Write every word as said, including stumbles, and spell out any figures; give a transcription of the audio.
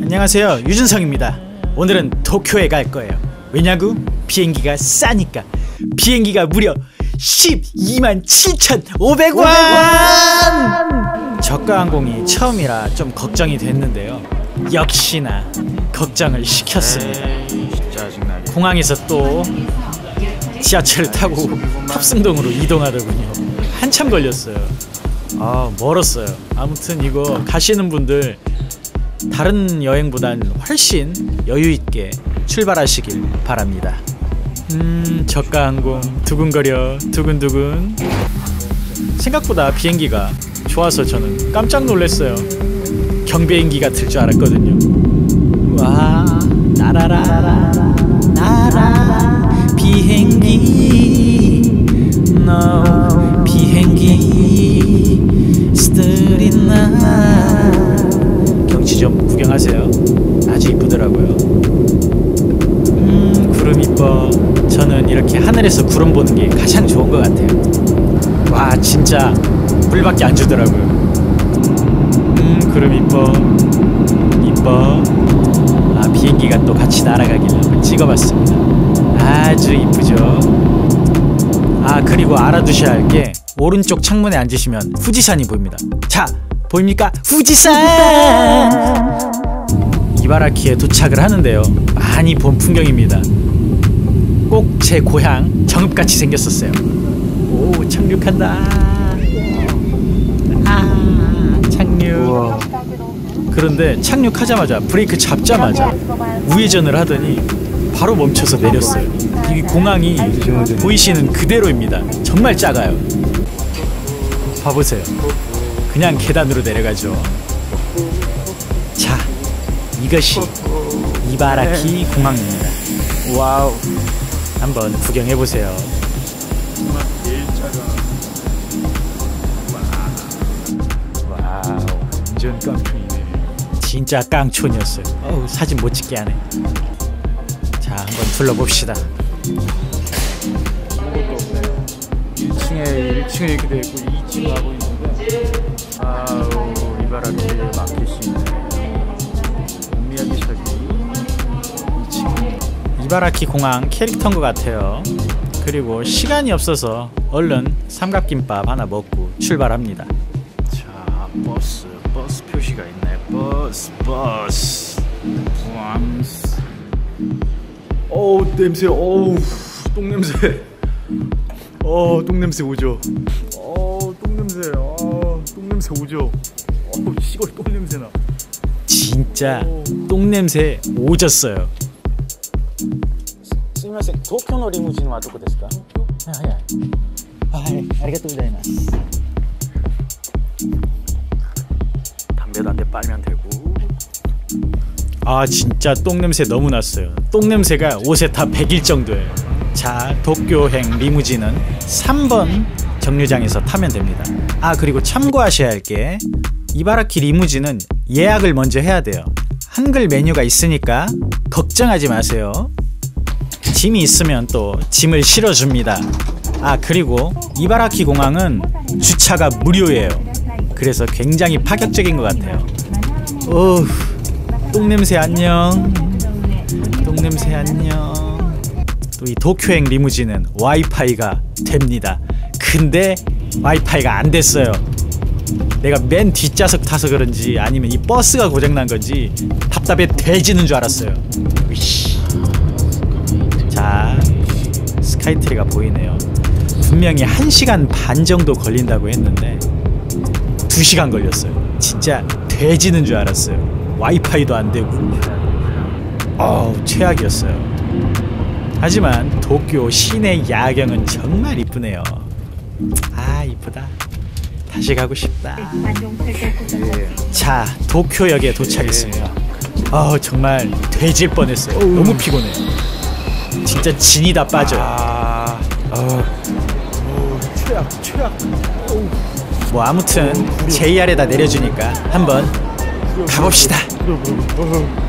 안녕하세요, 유준성입니다. 오늘은 도쿄에 갈 거예요. 왜냐고? 비행기가 싸니까. 비행기가 무려 십이만 칠천오백 원! 저가항공이 처음이라 좀 걱정이 됐는데요, 역시나 걱정을 시켰습니다. 공항에서 또 지하철을 타고 탑승동으로 이동하더군요. 한참 걸렸어요. 아, 멀었어요. 아무튼 이거 가시는 분들 다른 여행보단 훨씬 여유있게 출발하시길 바랍니다. 음... 저가항공 두근거려 두근두근. 생각보다 비행기가 좋아서 저는 깜짝 놀랐어요. 경비행기 같을 줄 알았거든요. 와, 나라라 나라 비행기 no 비행기 스트리나. 경치 좀 구경하세요. 아주 이쁘더라고요. 음, 구름 이뻐. 저는 이렇게 하늘에서 구름 보는 게 가장 좋은 것 같아요. 와, 진짜 물밖에 안 주더라고요. 음, 구름 이뻐 이뻐. 아, 비행기가 또 같이 날아가길래 찍어봤습니다. 아주 이쁘죠. 아, 그리고 알아두셔야 할 게 오른쪽 창문에 앉으시면 후지산이 보입니다. 자, 보입니까? 후지산! 이바라키에 도착을 하는데요, 많이 본 풍경입니다. 꼭 제 고향 정읍같이 생겼었어요. 오, 착륙한다. 아, 착륙. 우와. 그런데 착륙하자마자 브레이크 잡자마자 우회전을 하더니 바로 멈춰서 내렸어요. 이 공항이 보이시는 그대로입니다. 정말 작아요. 봐보세요. 그냥 계단으로 내려가죠. 자, 이것이 이바라키 공항입니다. 와우, 한번 구경해보세요. 와우, 완전 깡촌이네. 진짜 깡촌이었어요. 어우, 사진 못 찍게 하네. 자, 한번 둘러봅시다. 아무것도 없네요. 일 층에 일 층에 이렇게 되어 있고 이 층 하고 있는데, 아우, 이바라키 마켓이 있네. 오미야기셔기 이 층. 이바라키 공항 캐릭터인 것 같아요. 그리고 시간이 없어서 얼른 삼각김밥 하나 먹고 출발합니다. 자, 버스 버스 표시가 있네. 버스 버스 버스. 어우, 냄새. 어우, 똥냄새. 어, 똥냄새 오죠. 어, 똥냄새. 어, 똥냄새 오죠. 어우, 시골 똥냄새나. 진짜 똥냄새 오졌어요. すみません、東京のリムジンはどこですか？はいはい、はい、ありがとうございます。 담배도 한 대 빨면 되고. 아, 진짜 똥냄새 너무 났어요. 똥냄새가 옷에 다 배길 정도예요. 자, 도쿄행 리무진은 삼 번 정류장에서 타면 됩니다. 아, 그리고 참고하셔야 할 게 이바라키 리무진은 예약을 먼저 해야 돼요. 한글 메뉴가 있으니까 걱정하지 마세요. 짐이 있으면 또 짐을 실어줍니다. 아, 그리고 이바라키 공항은 주차가 무료예요. 그래서 굉장히 파격적인 것 같아요. 어후, 똥냄새 안녕. 똥냄새 안녕. 또 이 도쿄행 리무진은 와이파이가 됩니다. 근데 와이파이가 안 됐어요. 내가 맨 뒷좌석 타서 그런지 아니면 이 버스가 고장난 건지 답답해 돼지는 줄 알았어요. 으이씨. 자, 스카이트리가 보이네요. 분명히 한 시간 반 정도 걸린다고 했는데 두 시간 걸렸어요. 진짜 돼지는 줄 알았어요. 와이파이도 안 되고. 어우, 최악이었어요. 하지만 도쿄 시내 야경은 정말 이쁘네요. 아, 이쁘다. 다시 가고 싶다. 자, 도쿄역에 도착했습니다. 어, 정말 돼질 뻔했어요. 너무 피곤해. 진짜 진이 다 빠져요. 아, 어, 어, 최악, 최악. 뭐 아무튼 제이알에다 내려주니까 한번 가봅시다.